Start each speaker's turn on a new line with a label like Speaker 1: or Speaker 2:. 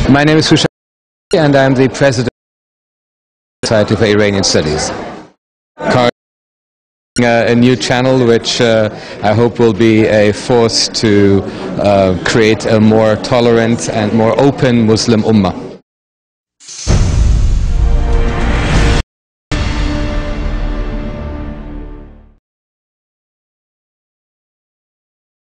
Speaker 1: My name is Houchang and I am the president of the Society for Iranian Studies. A new channel which I hope will be a force to create a more tolerant and more open Muslim ummah.